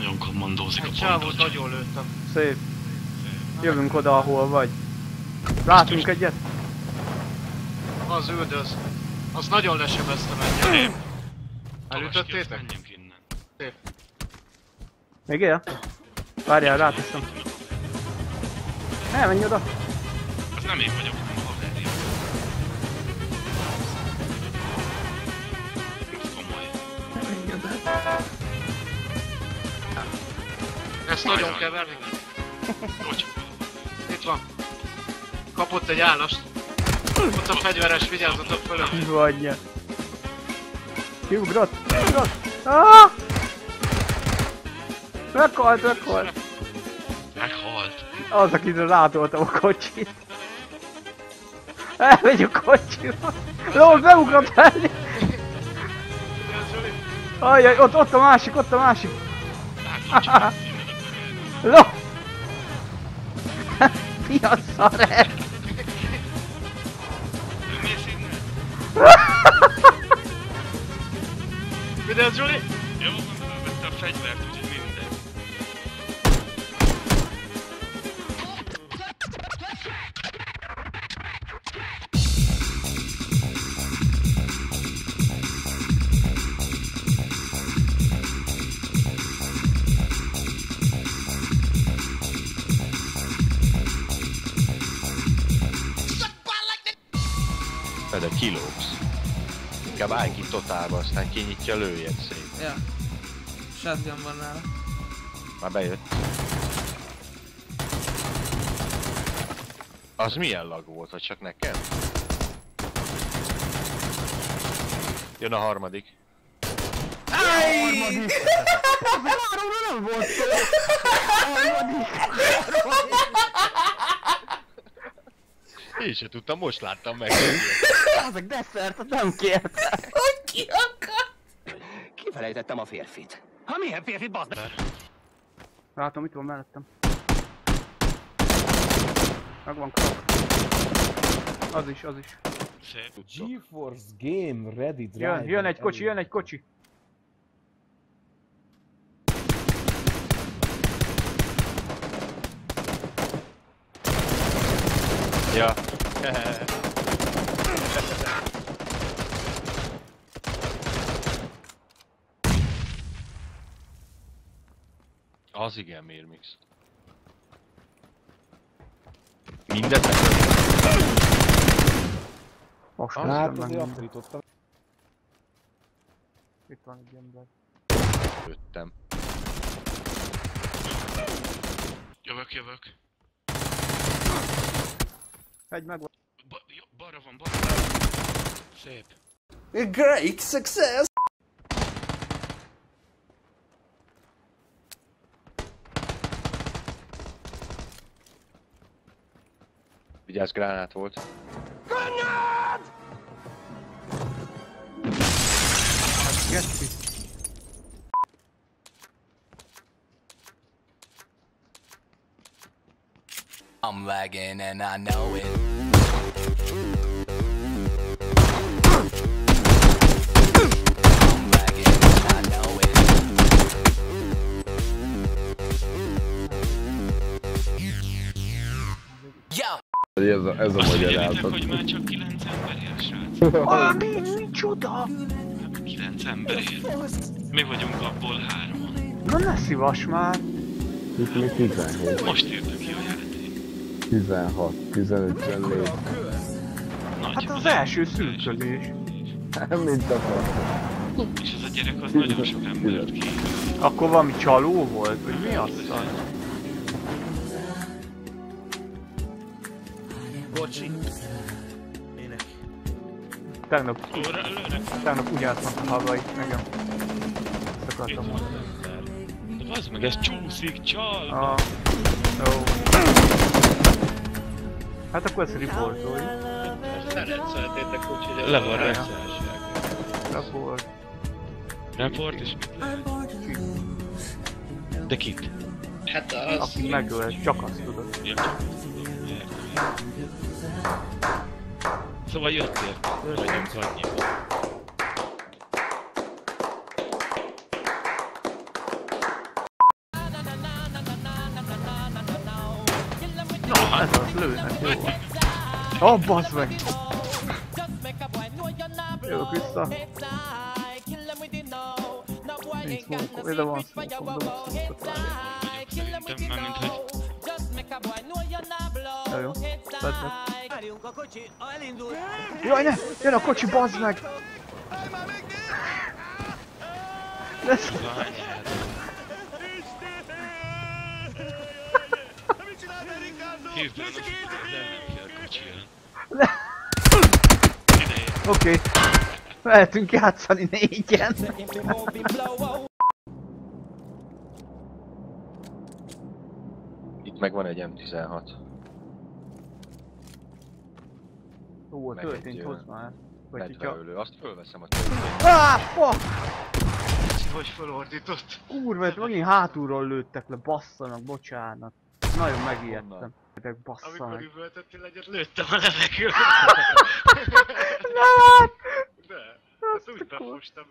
Nagyon kommandózik a Egy csávót pontot. nagyon lőttem. Szép. Jövünk oda, ahol vagy. Látunk egyet? Az üldöz. Az nagyon lesebeztem egyet. Elütöttétek? Menjünk innen. Szép. Még él? Várjál, ráteszem. Ne, menj oda! Az nem én vagyok, hanem a haverja. Ez komoly. Ezt nagyon keverni. Hogy? Itt van. Kapott egy állast. Ott a fegyveres, vigyázzatok fölött. Mi vagy? Kiugrott! Kiugrott! Ah! Meghalt, meghalt! Meghalt. Az, akire rátoltam a kocsit. Elmegy a kocsival. Lóg, beugrott felé! Ajjaj, ott a másik, ott a másik! Látom csak innen a körül. Ló! Mi a szar? Mész innen? Vigyázz, Zsuli! Jó, mondom, vette a fegyvert, úgyhogy mindegy. De kilógsz. Inkább állj ki totálba, aztán kinyitja, lőjed szét. Ja. Shotgun van nála. Már bejött. Az milyen lag volt, vagy csak nekem? Jön a harmadik. Harmadik! Arról nem volt szó! Harmadik! Én se tudtam, most láttam meg. Azok desszertet nem kértem! Hogy ki akar? Kifelejtettem a férfit. Ha milyen férfit, bazd meg? Látom, itt van mellettem. Megvan krak. Az is, az is. Szép. GeForce Game Ready Drive. Jön egy kocsi, jön egy kocsi. Ja. Az igen, Mirmix. Mindet Most Hát néztem azért meg. aprítottam. Itt van egy ember. megöttem. Jövök. Egy megvan. Balra van, balra. Szép. Great success! Vigyázz, gránát volt. Hát geci. I'm lagging and I know it. I'm lagging and I know it. Yo! Ez a Azt figyelitek, magyarázat. hogy már csak 9 ember ér, srác. Ah, micsoda! 9 ember ér. Mi vagyunk abból 3-an. Na ne szívas már! Itt még 17, Most írtak ki a játék. 16, 15-en lép. Nagy. Hát az első szürkölés. Nem mint a fasz. És ez a gyerek az nagyon sok embert ki. Akkor valami csaló volt, vagy mi az? Bocsi. Minek? Tegnap úgy álltam a havait, nekem. Ezt akartam mondani. De bazd meg, ez csúszik, csal! Ah, jó. Hát akkor ezt riportoljuk. Szeretszöltétek úgy, hogy Le van rajta. rá. Report. Report és mit lehet? De kit? Hát az... Aki megölt, csak azt tudod. Ja, szóval jöttél, vagyunk annyiban. Ez az, lőnek, jó. Ó, bazd meg! Jövök vissza. Nincs smoke, ide van smoke-om, dobok smoke-ot rád. Szerintem már mint hogy... Jó, szedd meg. Jaj, ne! Jön a kocsi, bazd meg! Lesz! Hirtelen azt mondta, hogy elmenni kell a kocsiján. Ideje. Oké. Mehetünk játszani 4-en. Itt meg van egy M16. Ó, a Meg töltényt egy, hozd már. Vagy hogyha... Medveölő, azt fölveszem a töltényt. Áh, fuck! Hogy felordított? Kurva, itt megint hátulról lőttek le, basszanak, bocsánat. Nagyon megijedtem. Honnan? Ezek bassza Amikor meg. üvöltöttél egyet, lőttem a levegőre. Nem! De, ezt úgy befostam.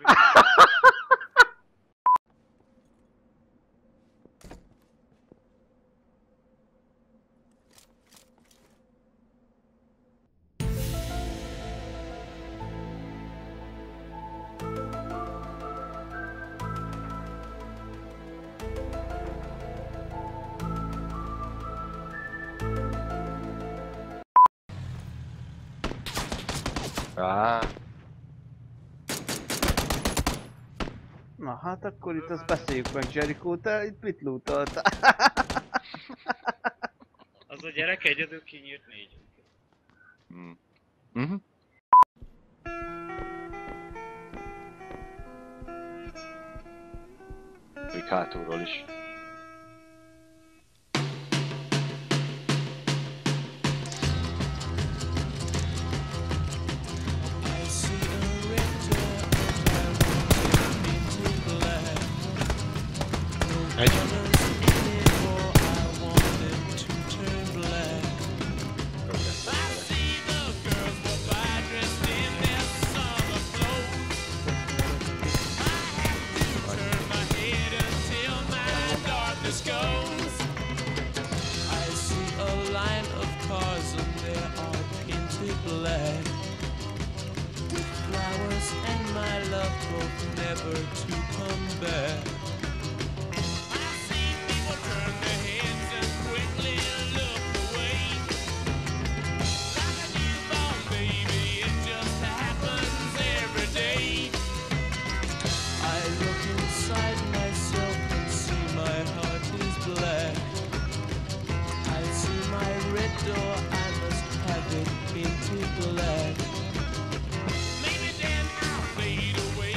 Na hát akkor itt azt beszéljük meg, Jericho, te itt mit lootoltál? Az a gyerek egyedül kinyírt 4. Még hátulról is. Egy. Never to come back. I see people turn their heads and quickly look away. Like a newborn baby, it just happens every day. I look inside myself and see my heart is black. I see my red door, I must have it painted black. Maybe then I'll fade away.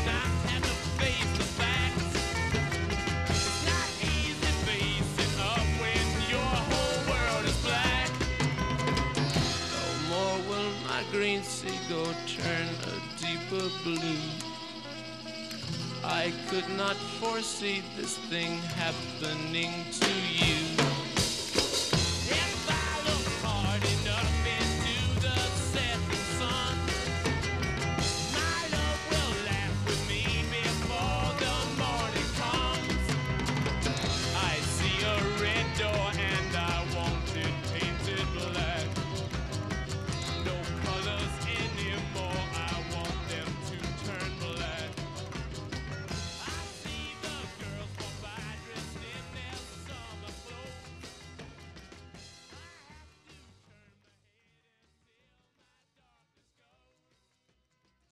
Green seagull turn a deeper blue. I could not foresee this thing happening to you.